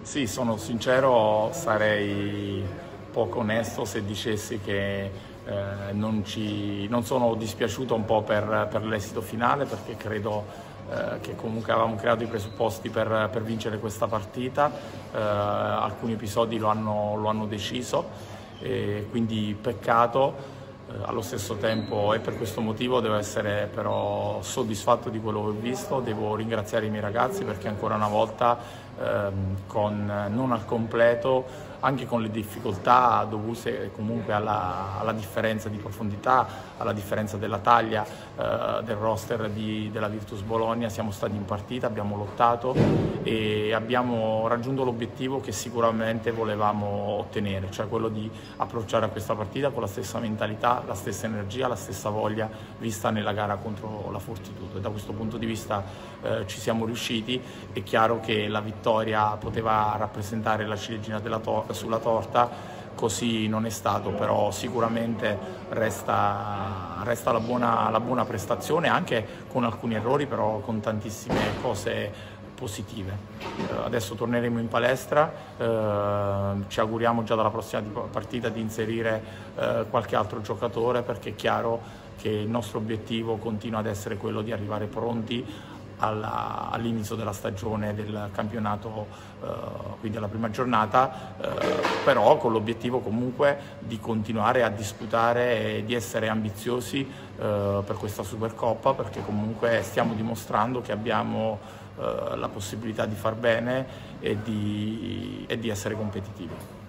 Sì, sono sincero, sarei poco onesto se dicessi che non sono dispiaciuto un po' per l'esito finale, perché credo che comunque avevamo creato i presupposti per vincere questa partita. Alcuni episodi lo hanno deciso, e quindi peccato. Allo stesso tempo, e per questo motivo devo essere però soddisfatto di quello che ho visto. Devo ringraziare i miei ragazzi, perché ancora una volta, non al completo, anche con le difficoltà dovute comunque alla differenza di profondità, alla differenza della taglia del roster della Virtus Bologna, siamo stati in partita, abbiamo lottato e abbiamo raggiunto l'obiettivo che sicuramente volevamo ottenere, cioè quello di approcciare a questa partita con la stessa mentalità, la stessa energia, la stessa voglia vista nella gara contro la Fortitudo. E da questo punto di vista ci siamo riusciti. È chiaro che la vittoria poteva rappresentare la ciliegina sulla torta, così non è stato, però sicuramente resta la buona prestazione, anche con alcuni errori, però con tantissime cose positive. Adesso torneremo in palestra, ci auguriamo già dalla prossima partita di inserire qualche altro giocatore, perché è chiaro che il nostro obiettivo continua ad essere quello di arrivare pronti all'inizio della stagione del campionato, quindi alla prima giornata, però con l'obiettivo comunque di continuare a disputare e di essere ambiziosi per questa Supercoppa, perché comunque stiamo dimostrando che abbiamo la possibilità di far bene e di essere competitivi.